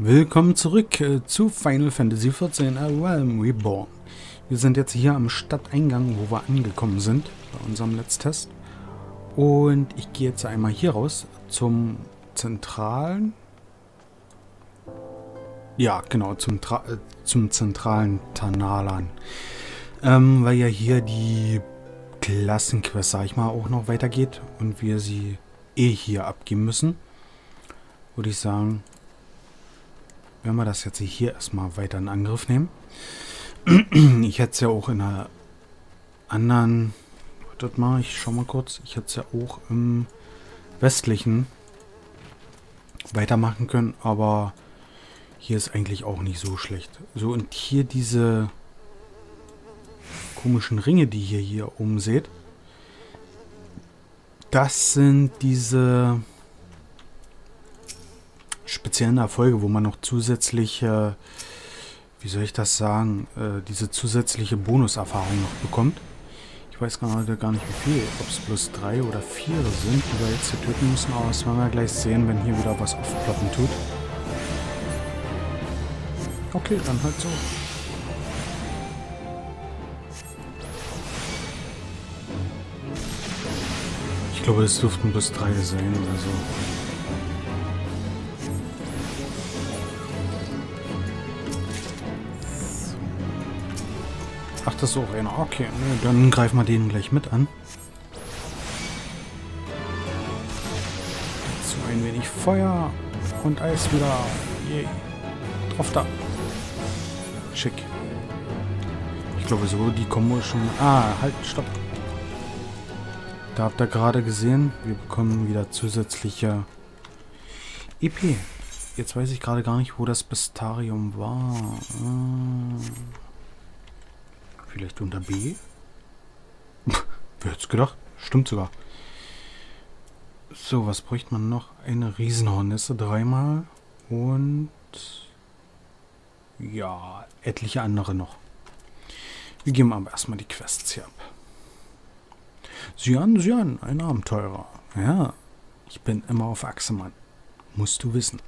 Willkommen zurück zu Final Fantasy XIV A Realm Reborn. Wir sind jetzt hier am Stadteingang, wo wir angekommen sind, bei unserem Let's Test. Und ich gehe jetzt einmal hier raus zum zentralen... Ja, genau, zum zentralen Tanalan. Weil ja hier die Klassenquest, sag ich mal, auch noch weitergeht und wir sie hier abgeben müssen. Würde ich sagen... Wenn wir das jetzt hier erstmal weiter in Angriff nehmen. Ich hätte es ja auch in einer anderen... Wartet mal, ich schau mal kurz. Ich hätte es ja auch im westlichen weitermachen können, aber hier ist eigentlich auch nicht so schlecht. So, und hier diese komischen Ringe, die ihr hier oben seht. Das sind diese... speziellen Erfolge, wo man noch zusätzlich, wie soll ich das sagen, diese zusätzliche Bonuserfahrung noch bekommt. Ich weiß gerade gar nicht wie viel, ob es bloß 3 oder 4 sind, die wir jetzt hier töten müssen, aber das werden wir gleich sehen, wenn hier wieder was aufploppen tut. Okay, dann halt so. Ich glaube, es dürften bloß 3 sein oder so. Ach, das ist auch einer. Okay, dann greifen wir den gleich mit an. Dazu ein wenig Feuer und Eis wieder. Yay. Drauf da. Schick. Ich glaube so, die Kombo ist schon... Ah, halt, stopp. Da habt ihr gerade gesehen, wir bekommen wieder zusätzliche EP. Jetzt weiß ich gerade gar nicht, wo das Bestarium war. Vielleicht unter B? Wer hätte es gedacht? Stimmt sogar. So, was bräuchte man noch? Eine Riesenhornisse 3-mal. Und... ja, etliche andere noch. Wir geben aber erstmal die Quests hier ab. Cyan, ein Abenteurer. Ja, ich bin immer auf Achse, Mann. Musst du wissen.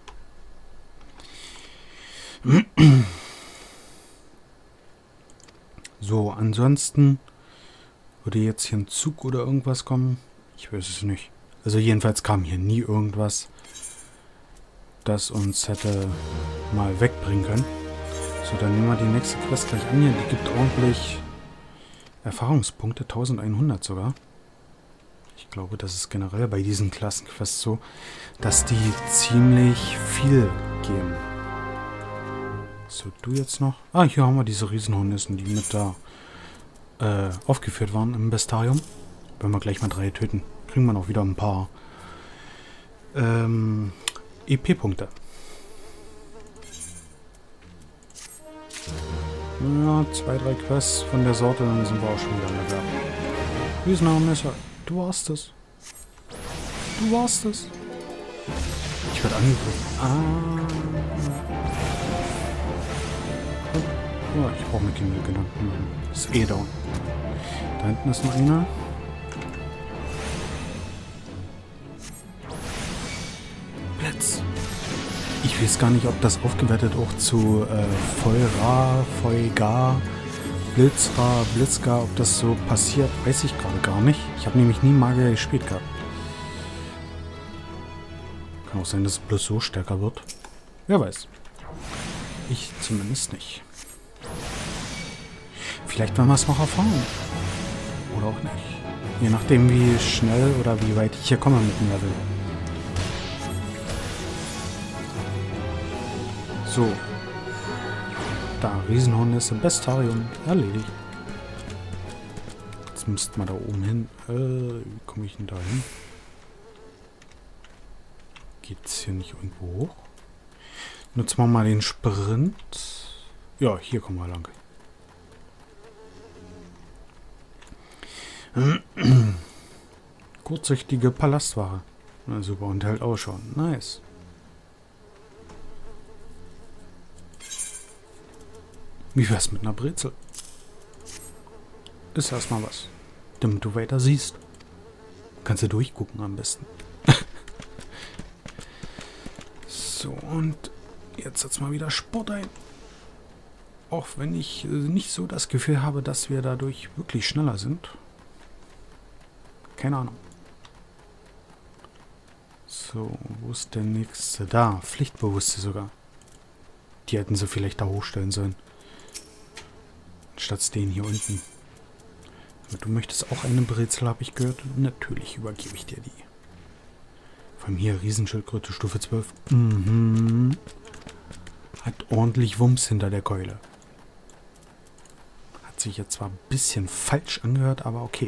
So, ansonsten würde jetzt hier ein Zug oder irgendwas kommen. Ich weiß es nicht. Also jedenfalls kam hier nie irgendwas, das uns hätte mal wegbringen können. So, dann nehmen wir die nächste Quest gleich an hier. Die gibt ordentlich Erfahrungspunkte, 1100 sogar. Ich glaube, das ist generell bei diesen Klassenquests so, dass die ziemlich viel geben. So, du jetzt noch. Ah, hier haben wir diese Riesenhornissen, die mit da aufgeführt waren im Bestarium. Wenn wir gleich mal 3 töten, kriegen wir noch wieder ein paar EP-Punkte. Ja, 2, 3 Quests von der Sorte, dann sind wir auch schon wieder in der Werbung. Riesenhornisse, du warst es. Du warst es. Ich werde angegriffen. Ja, ich brauche mir keine Gedanken machen. Ist eh down. Da hinten ist noch einer. Blitz. Ich weiß gar nicht, ob das aufgewertet auch zu Feuera, Feugar, Blitzra, Blitzgar, ob das so passiert, weiß ich gerade gar nicht. Ich habe nämlich nie Magier gespielt gehabt. Kann auch sein, dass es bloß so stärker wird. Wer weiß. Ich zumindest nicht. Vielleicht werden wir es noch erfahren. Oder auch nicht. Je nachdem, wie schnell oder wie weit ich hier komme mit dem Level. So. Da, Riesenhornisse, Bestarium. Erledigt. Jetzt müssten wir da oben hin. Wie komme ich denn da hin? Geht's hier nicht irgendwo hoch? Nutzen wir mal den Sprint. Ja, hier kommen wir lang. Kurzsichtige Palastwache. Na super, und hält auch schon. Nice. Wie wär's mit einer Brezel? Ist erstmal was. Damit du weiter siehst. Kannst du durchgucken am besten. So, und Jetzt setzt mal wieder Sport ein. Auch wenn ich nicht so das Gefühl habe, dass wir dadurch wirklich schneller sind. Keine Ahnung. So, wo ist der nächste? Da, Pflichtbewusste sogar. Die hätten sie vielleicht da hochstellen sollen. Statt den hier unten. Aber du möchtest auch eine Brezel, habe ich gehört. Natürlich übergebe ich dir die. Vor allem hier Riesenschildkröte Stufe 12. Mhm. Hat ordentlich Wumms hinter der Keule. Hat sich jetzt zwar ein bisschen falsch angehört, aber okay.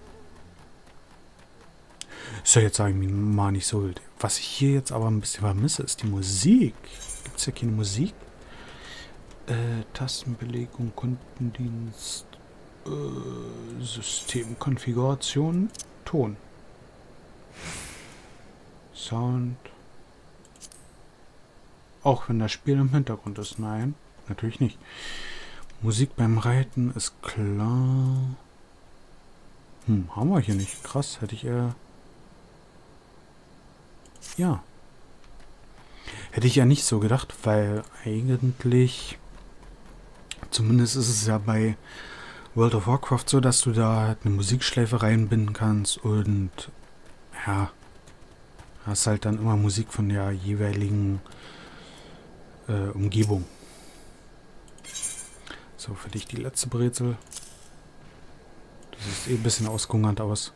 Ist ja jetzt eigentlich mal nicht so wild. Was ich hier jetzt aber ein bisschen vermisse, ist die Musik. Gibt es ja keine Musik? Tastenbelegung, Kundendienst, Systemkonfiguration, Ton. Sound. Auch wenn das Spiel im Hintergrund ist. Nein, natürlich nicht. Musik beim Reiten ist klar. Haben wir hier nicht. Krass, hätte ich eher... Ja. Hätte ich ja nicht so gedacht, weil eigentlich... Zumindest ist es ja bei World of Warcraft so, dass du da halt eine Musikschleife reinbinden kannst und ja, hast halt dann immer Musik von der jeweiligen Umgebung. So, für dich die letzte Brezel. Das sieht eh ein bisschen ausgehungert aus.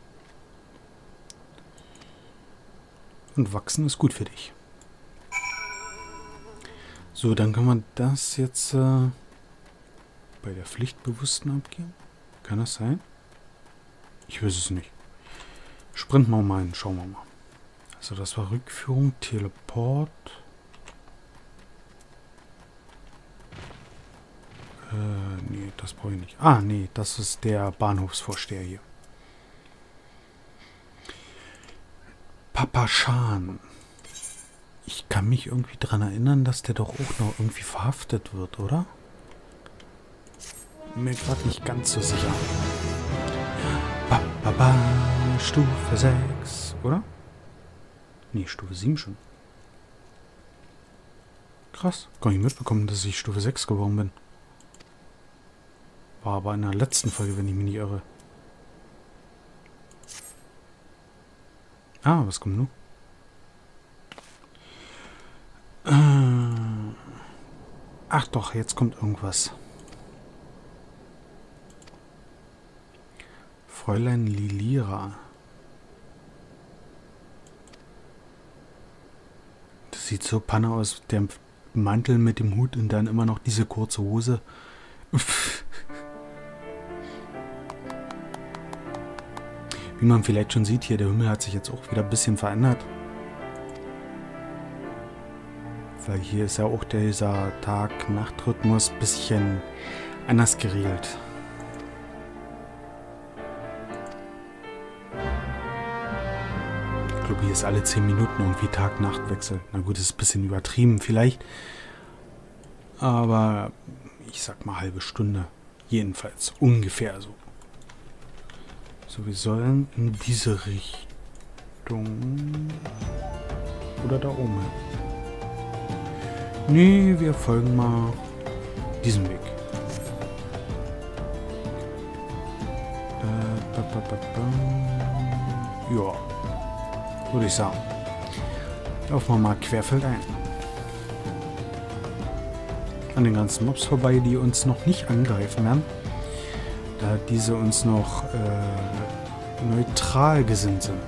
Und wachsen ist gut für dich. So, dann kann man das jetzt bei der Pflichtbewussten abgeben. Kann das sein? Ich weiß es nicht. Sprinten wir mal hin, schauen wir mal. Also das war Rückführung, Teleport. Nee, das brauche ich nicht. Ah, nee, das ist der Bahnhofsvorsteher hier. Papa Schan. Ich kann mich irgendwie daran erinnern, dass der doch auch noch irgendwie verhaftet wird, oder? Mir gerade nicht ganz so sicher. Stufe 6, oder? Nee, Stufe 7 schon. Krass, gar nicht mitbekommen, dass ich Stufe 6 geworden bin. War aber in der letzten Folge, wenn ich mich nicht irre. Ah, was kommt nun? Ach doch, jetzt kommt irgendwas. Fräulein Lilira. Das sieht so panne aus. Der Mantel mit dem Hut und dann immer noch diese kurze Hose. Wie man vielleicht schon sieht hier, der Himmel hat sich jetzt auch wieder ein bisschen verändert. Weil hier ist ja auch dieser Tag-Nacht-Rhythmus ein bisschen anders geregelt. Ich glaube, hier ist alle 10 Minuten irgendwie Tag-Nacht-Wechsel. Na gut, das ist ein bisschen übertrieben vielleicht. Aber ich sag mal halbe Stunde. Jedenfalls ungefähr so. So, wir sollen in diese Richtung. Oder da oben hin. Nee, wir folgen mal diesem Weg. Ja, würde ich sagen. Laufen wir mal querfeldein. An den ganzen Mobs vorbei, die uns noch nicht angreifen werden. Da diese uns noch neutral gesinnt sind.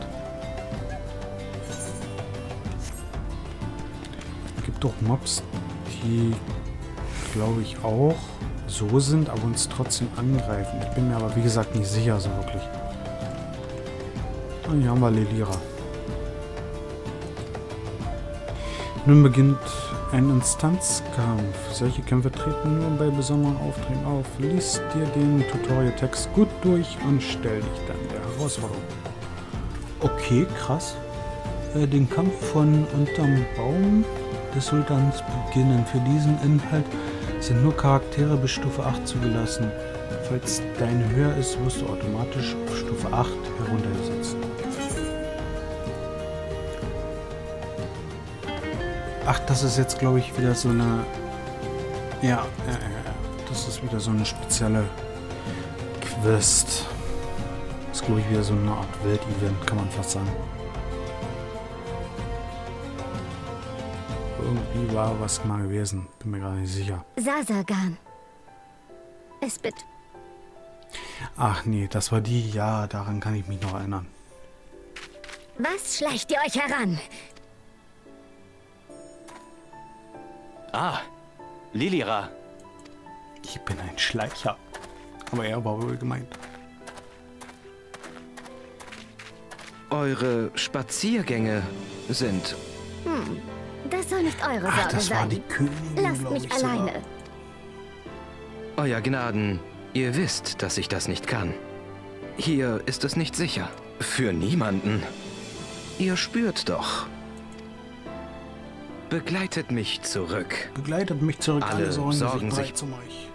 Es gibt doch Mobs, die, glaube ich, auch so sind, aber uns trotzdem angreifen. Ich bin mir aber, wie gesagt, nicht sicher so wirklich. Und hier haben wir Lilira. Nun beginnt ein Instanzkampf. Solche Kämpfe treten nur bei besonderen Aufträgen auf. Lies dir den Tutorial-Text gut durch und stell dich dann der Herausforderung. Okay, krass. Den Kampf von Unterm Baum des Sultans beginnen. Für diesen Inhalt sind nur Charaktere bis Stufe 8 zugelassen. Falls deine höher ist, wirst du automatisch auf Stufe 8 heruntergesetzt. Ach, das ist jetzt, glaube ich, wieder so eine... Ja. Das ist wieder so eine spezielle Quest. Das ist, glaube ich, wieder so eine Art Weltevent, kann man fast sagen. Irgendwie war was mal gewesen. Bin mir gar nicht sicher. Sasagan. Es bitte. Ach nee, das war die. Ja, daran kann ich mich noch erinnern. Was schleicht ihr euch heran? Ah, Lilira. Ich bin ein Schleicher. Aber er war wohl gemeint. Eure Spaziergänge sind... Das soll nicht eure Sorge Ach, das war sein. die Königin, Lasst glaub mich ich sogar. alleine. Euer Gnaden, ihr wisst, dass ich das nicht kann. Hier ist es nicht sicher. Für niemanden. Ihr spürt doch. Begleitet mich zurück. Begleitet mich zurück. Alle sorgen sich um euch.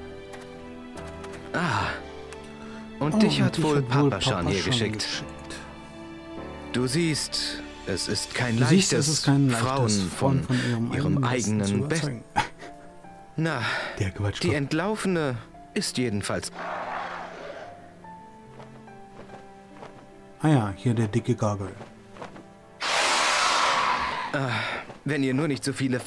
Ah. Und Oh, dich hat wohl Papa Papaschan hier schon geschickt. Du siehst, es ist kein Du siehst, leichtes, es ist kein leichtes, Frauen Frauen von ihrem eigenen zu Best. überzeugen. Na, Der Quatsch. die Entlaufene ist jedenfalls... Ah ja, hier der dicke Gargoyle. Wenn ihr nur nicht so viele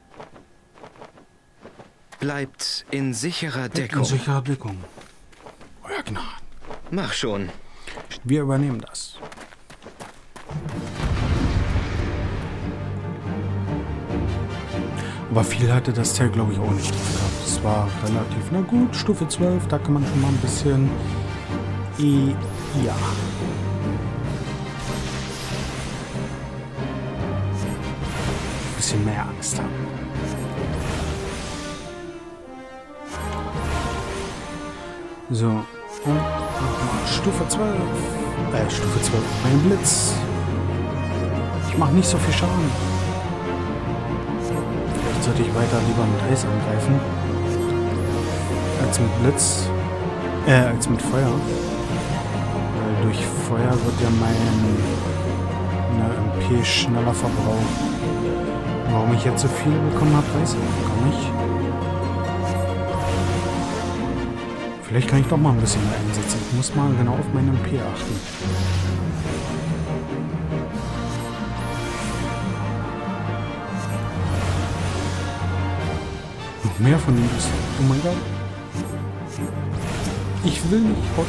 bleibt in sicherer Deckung. In sicherer Deckung. Euer Gnaden. Mach schon. Wir übernehmen das. Aber viel hatte das Teil, glaube ich, auch nicht gehabt. Das war relativ, na gut, Stufe 12, da kann man schon mal ein bisschen... Ja. Ein bisschen mehr Angst haben. So. Und nochmal Stufe 12. Stufe 12. Ein Blitz. Ich mache nicht so viel Schaden. Vielleicht sollte ich weiter lieber mit Eis angreifen. Als mit Blitz. Als mit Feuer. Weil durch Feuer wird ja meine MP schneller verbraucht. Warum ich jetzt so viel bekommen habe, weiß ich gar nicht. Vielleicht kann ich doch mal ein bisschen mehr einsetzen. Ich muss mal genau auf meine MP achten. Noch mehr von ihm ist. Oh mein Gott. Ich will nicht, oder?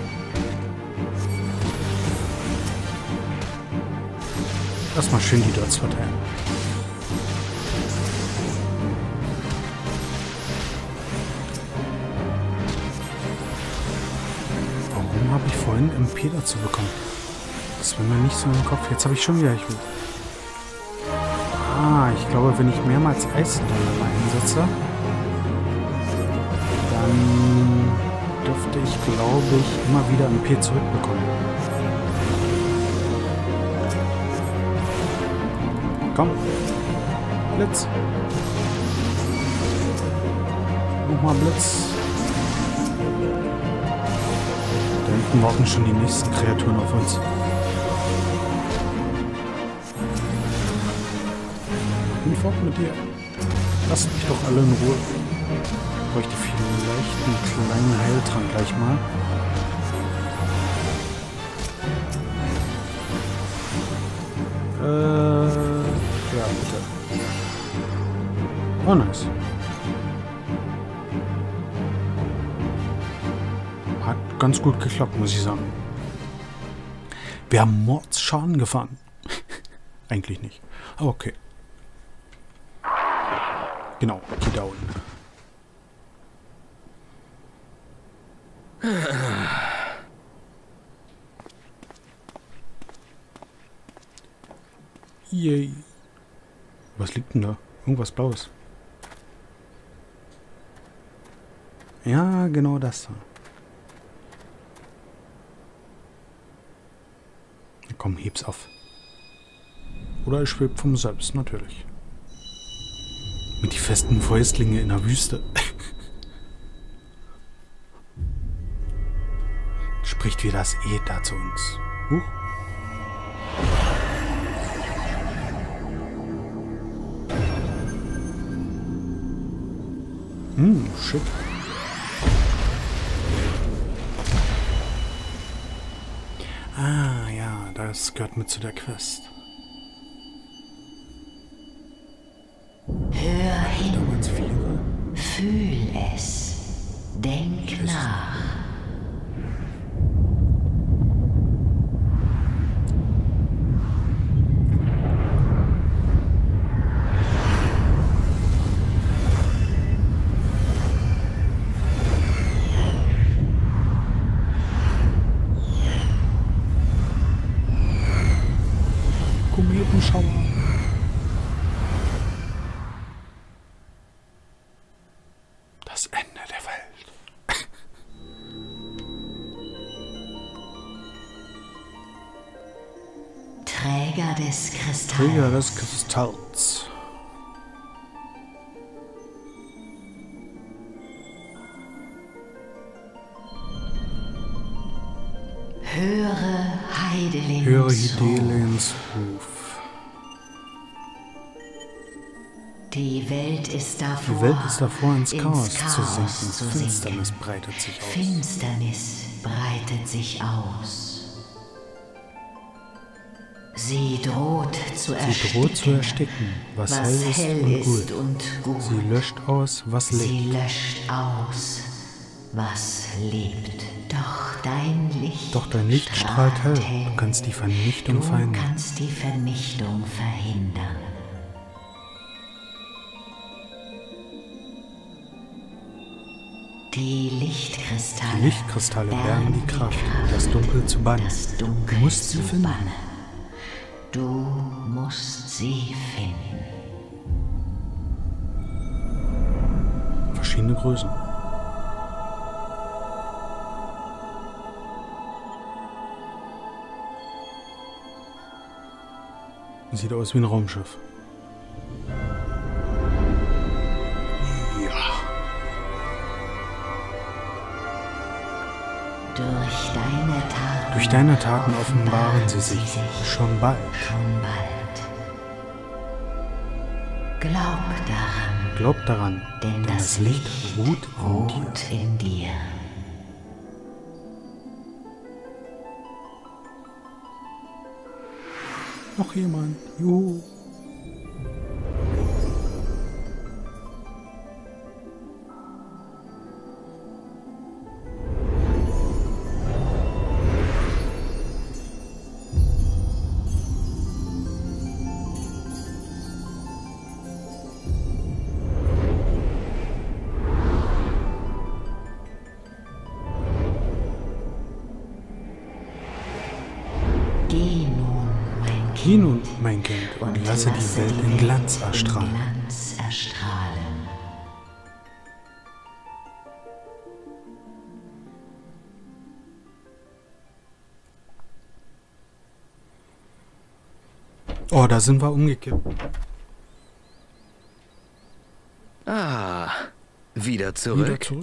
Lass mal schön die Dots verteilen. Warum habe ich vorhin MP dazu bekommen? Das war mir nicht so im Kopf. Jetzt habe ich schon wieder... ich glaube, wenn ich mehrmals Eisdollar einsetze, dann dürfte ich, glaube ich, immer wieder MP zurückbekommen. Komm. Blitz. Nochmal Blitz. Da hinten warten schon die nächsten Kreaturen auf uns. Hinfort mit dir. Lasst mich doch alle in Ruhe. Ich bräuchte vielleicht einen kleinen Heiltrank gleich mal. Ja, bitte. Oh, nice. Hat ganz gut geklappt, muss ich sagen. Wir haben Mordsschaden gefahren. Eigentlich nicht. Aber okay. Genau, geh down. Yay. Was liegt denn da? Irgendwas Blaues. Ja, genau das da. Komm, heb's auf. Oder es schwebt vom Selbst, natürlich. Mit die festen Fäustlinge in der Wüste. Spricht wie das Äther zu uns. Huch. Shit. Ah, ja, das gehört mit zu der Quest. Hör hin, Damals 4. fühl es, denk nach. Kometenschauer. Das Ende der Welt. Träger des Kristalls. Träger des Kristalls. Höre Heidelins Höre Ruf. Hydelins Ruf. Die Welt ist davor, Die Welt ist davor, ins Chaos zu Chaos sinken. Finsternis breitet sich aus. Finsternis breitet sich aus. Sie droht zu ersticken, was hell ist und gut. Sie löscht aus, was lebt. Sie löscht aus, was lebt. Doch dein Licht strahlt hell. Du kannst die Vernichtung verhindern. Du kannst die Vernichtung verhindern. Die Lichtkristalle bergen die Kraft, das Dunkel zu bannen. Du musst sie finden. Du musst sie finden. Verschiedene Größen. Sieht aus wie ein Raumschiff. Ja. Durch deine Taten offenbaren sie sich schon bald. Glaub daran, denn das Licht ruht in dir. Noch jemand. Juhu. Geh nun, mein Kind, und lasse die Welt in Glanz erstrahlen. Oh, da sind wir umgekippt. Ah, wieder zurück. Wieder zurück.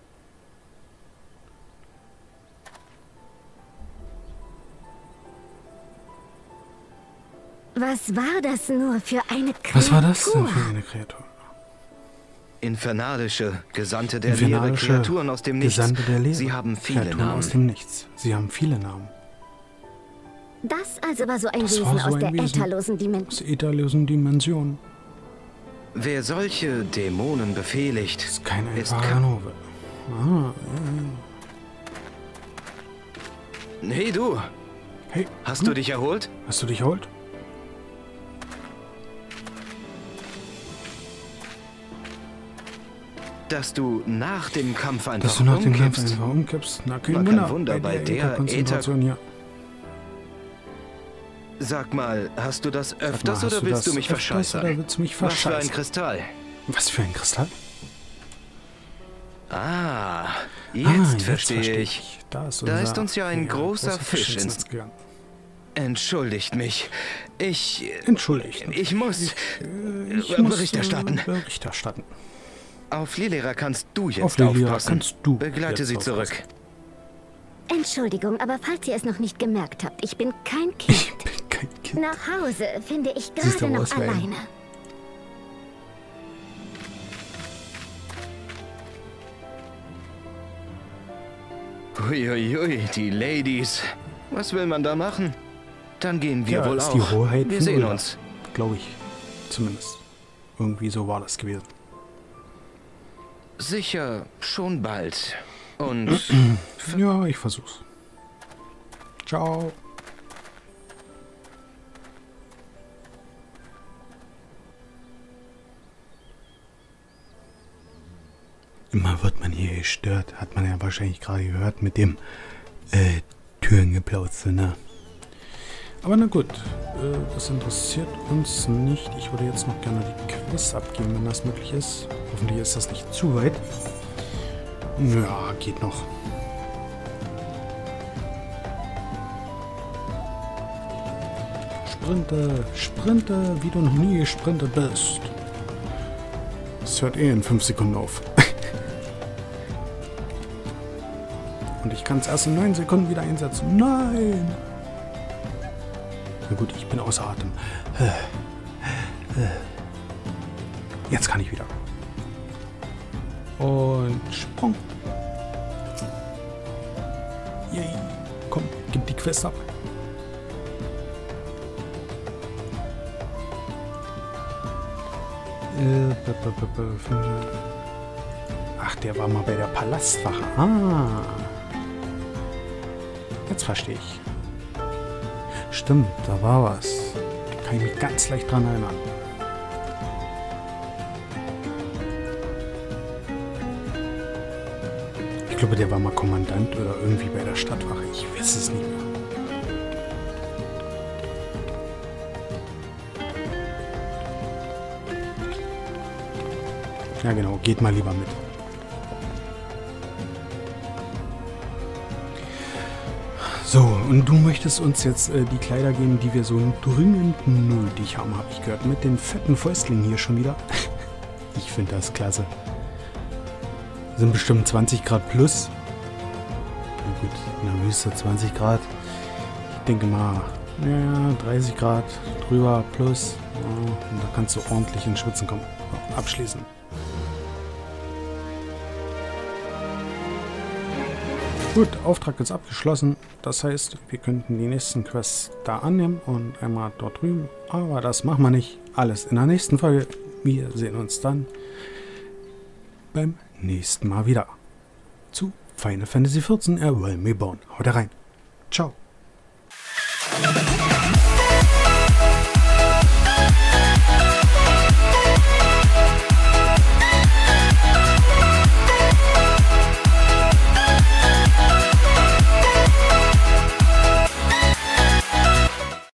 Was war das nur für eine Kreatur? Was war das denn für eine Kreatur? Infernalische, Gesandte der Leere, Kreaturen aus dem Nichts. Gesandte der Leere. Sie haben viele Kreaturen Namen. aus dem Nichts. Sie haben viele Namen. Das also war so ein Wesen aus der ätherlosen Dimension. Wer solche Dämonen befehligt, Das ist keine ist einfache Nove. Ah, Hey du, Hey, hast du dich erholt? Hast du dich erholt? Dass du nach dem Kampf einfach Dass du nach dem Kampf umkippst. einfach umkippst? Na, kein Kein Wunder. Wunder bei der Ätherkonzentration hier. Sag mal, hast du das öfters oder willst du mich verscheißern? Oder willst du mich Was für ein verscheißen? Kristall? Was für ein Kristall? Ah, jetzt verstehe ich. Da ist, Da ist uns ja ein großer Fisch ins ins... Netz gegangen. Entschuldigt mich. Entschuldigt. Ich muss Ich muss Bericht erstatten. Bericht erstatten. Auf Lilera kannst du jetzt Auf Lilera aufpassen. kannst du Begleite jetzt sie aufpassen. zurück. Entschuldigung, aber falls ihr es noch nicht gemerkt habt, ich bin kein Kind. Ich bin kein Kind. Nach Hause finde ich Siehst gerade aber noch aus wie ein- alleine. Uiuiui, die Ladies. Was will man da machen? Dann gehen wir wohl auch. Die Hoheit wir sehen uns. Glaube ich. Zumindest. Irgendwie so war das gewesen. Sicher, schon bald. Und... ja, ich versuch's. Ciao. Immer wird man hier gestört. Hat man ja wahrscheinlich gerade gehört mit dem Türengeplauze, ne? Aber na gut, das interessiert uns nicht. Ich würde jetzt noch gerne die Quest abgeben, wenn das möglich ist. Hoffentlich ist das nicht zu weit. Ja, geht noch. Sprinte, sprinte, wie du noch nie gesprintet bist. Das hört in 5 Sekunden auf. Und ich kann es erst in 9 Sekunden wieder einsetzen. Nein! Na gut, ich bin außer Atem. Jetzt kann ich wieder. Und Sprung. Yay. Komm, gib die Quest ab. Ach, der war mal bei der Palastwache. Ah. Jetzt verstehe ich. Stimmt, da war was. Da kann ich mich ganz leicht dran erinnern. Ich glaube, der war mal Kommandant oder irgendwie bei der Stadtwache. Ich weiß es nicht mehr. Ja genau, geht mal lieber mit. So, und du möchtest uns jetzt die Kleider geben, die wir so dringend nötig haben, habe ich gehört. Mit den fetten Fäustlingen hier schon wieder. Ich finde das klasse. Sind bestimmt 20 Grad plus. Na gut, in der Wüste 20 Grad. Ich denke mal, ja, 30 Grad drüber plus. Ja, und da kannst du ordentlich ins Schwitzen kommen. Abschließen. Gut, Auftrag ist abgeschlossen. Das heißt, wir könnten die nächsten Quests da annehmen und einmal dort drüben. Aber das machen wir nicht. Alles in der nächsten Folge. Wir sehen uns dann beim nächsten Mal wieder zu Final Fantasy XIV A Realm Reborn. Haut rein. Ciao.